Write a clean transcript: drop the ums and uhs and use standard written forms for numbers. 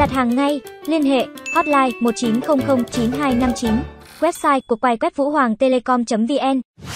Đặt hàng ngay, liên hệ hotline 1900 9259, website của quầy web vuhoangtelecom.vn.